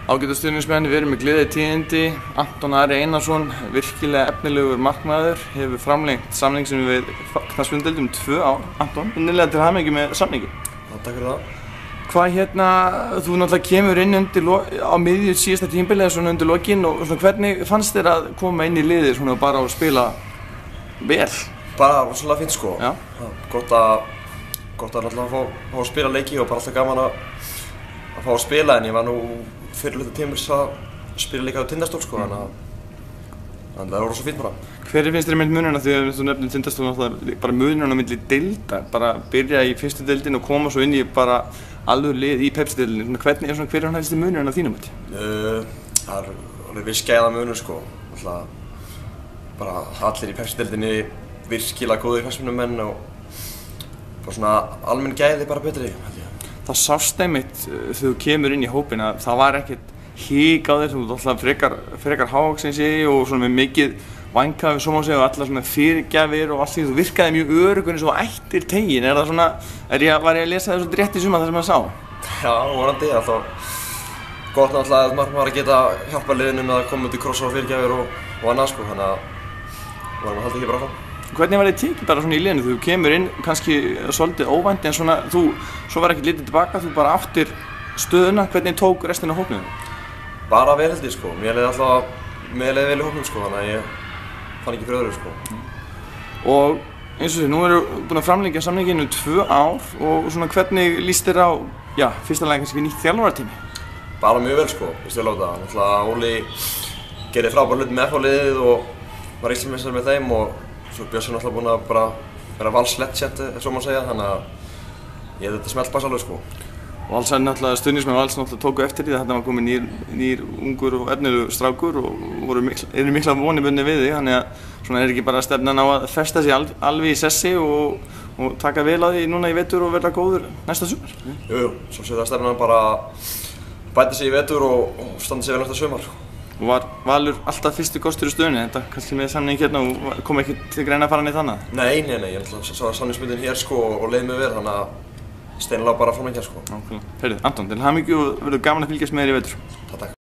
Ágætu stuðningsmenn, við erum með gleðileg tíðindi. Anton Ari Einarsson, virkilega efnilegur markmaður, hefur framlengt samning sem við knattspyrnudeildum 2 ár. Anton, innilega til hamingju með samningi. Já, takk fyrir það. Hvað þú náttúrulega kemur inn á miðju síðasta tímabili eða svona undir lokin og svona, hvernig fannst þér að koma inn í liðið svona bara og spila vel? Bara rosalega fínt sko. Já. Gott að náttúrulega fá að spila leiki og bara alltaf gaman að fá að spila, en ég var nú fyrir hluta tímabils að spila líka á Tindastól sko, þannig að það var rosa fínt bara. Hver finnst þér munurinn, því að þú nefnir Tindastól náttúrulega bara munurinn á milli deildar, bara byrja í fyrstu deildin og koma svo inn í bara alveg lið í Pepsi-deildinni, hver er hann helsti munurinn á þínum mati? Það er alveg viss gæða munur sko, bara allir í Pepsi-deildinni virkilega góðir knattspyrnumenn og bara svona almenn gæði bara betri, held ég. Það sást einmitt þegar þú kemur inn í hópinn að það var ekkert hik á þér, þú ert alltaf frekar hávaxinn og svona með mikið vænkafi svo má segja og allar svona fyrirgjafir og allt því, þú virkaði mjög öruggur eins og ættir tegin. Er það svona, var ég að lesa það svolítið rétt í suma það sem maður sá? Já, vonandi, alltaf gott náttúrulega að maður geta hjálpað liðinu með að koma út í krossa og fyrirgjafir og annað sko, þannig að maður haldi ekki bara áfram. Hvernig var þið tekið bara svona í liðinu? Þú kemur inn kannski svolítið óvænt en svona, svo var ekkert litið tilbaka, þú bara áttir stöðuna, hvernig tók restin af hópnum? Bara vel held ég sko, mér leiði vel í hópnum sko, þannig að ég fann ekki fyrir öðru sko. Og eins og því, nú eru búin að framlengja samninginu 2 ár og svona hvernig líst þér á, já, fyrsta lagi kannski nýtt þjálfarateimi? Bara mjög vel sko, ég stil á það. Náttúrulega Óli gerði frábær hluti með FH-liðið og var Íslandsmeistari með þeim og svo er Björnsson alltaf búinn að bara vera Vals-legend, svo má segja, þannig að ég hef þetta smelt bara alveg sko. Og alls er náttúrulega stuðningsmenn Vals náttúrulega tóku eftir því að þarna var komið nýr ungur og efnilegur strákur og eru mikla vonir bundnir við því, þannig að svona er ekki bara stefnan á að festa sig alveg í sessi og taka vel á því núna í vetur og verða góður næsta sumar. Jú, svo sé það stefnan bara bæta sig í vetur og standa sig vel næsta sumar. Og var Valur alltaf fyrsti kostur í stöðunni, þetta kannski með samning hérna og kom ekki til greina að fara neitt annað? Nei, ég sá samningsbundin hér sko og leið mig vel, þannig að steinlega bara framlengja sko. Heyrðu, Anton, til hamingju og verður gaman að fylgjast með þér í vetur. Takk.